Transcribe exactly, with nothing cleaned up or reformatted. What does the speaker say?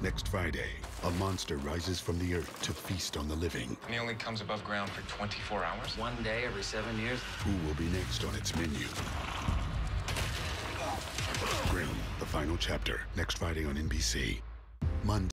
Next Friday, a monster rises from the earth to feast on the living. And he only comes above ground for twenty-four hours? One day every seven years. Who will be next on its menu? Grimm, the final chapter, next Friday on N B C. Monday.